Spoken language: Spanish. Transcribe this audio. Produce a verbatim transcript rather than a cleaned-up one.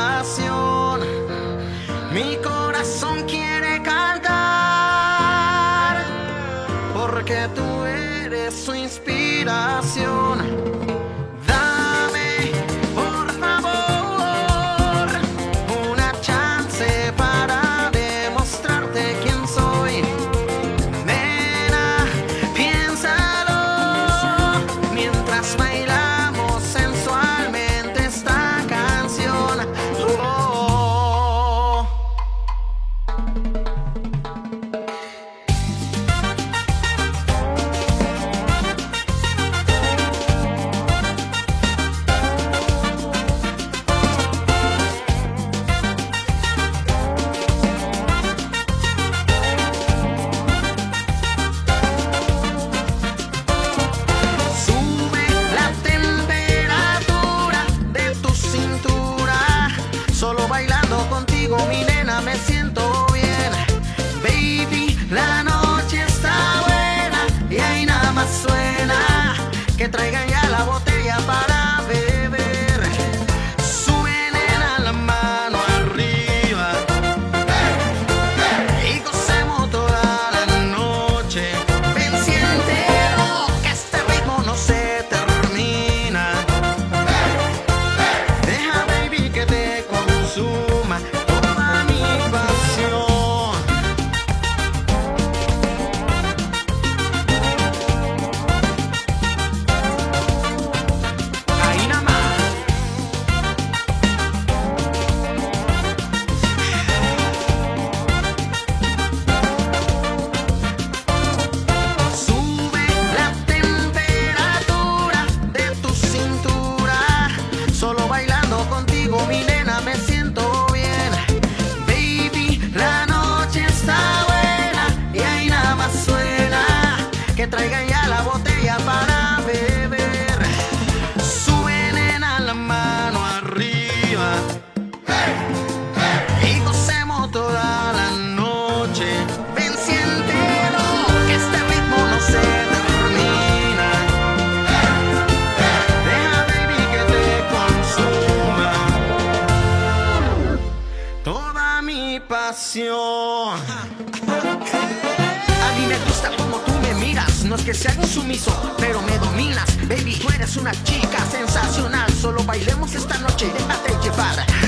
inspiración. Mi corazón quiere cantar, porque tú eres su inspiración. Dame, por favor, una chance para demostrarte quién soy. Nena, piénsalo mientras bailamos sensualmente esta canción. Oh. Solo bailando contigo, mi nena, me siento bien. Baby, la noche está buena y ahí nada más suena que traigan ya la botella para beber. Sube, nena, la mano arriba y gocemos toda la noche. Ven, siéntelo, que este ritmo no se termina. Deja, baby, que te consuma toda mi pasión. Ahí nada más. Sube la temperatura de tu cintura. Solo bailando contigo, mi nena, me siento bien. Baby, la noche está buena y ahí nada más suena que traigan ya la botella para beber. Sube, nena, la mano arriba y gocemos toda la noche. Ven, siéntelo, que este ritmo no se termina. Deja, baby, que te consuma toda mi pasión. A mí me gusta como tú me miras. No es que sea un sumiso, pero me dominas. Baby, tú eres una chica sensacional. Solo bailemos esta noche, déjate llevar.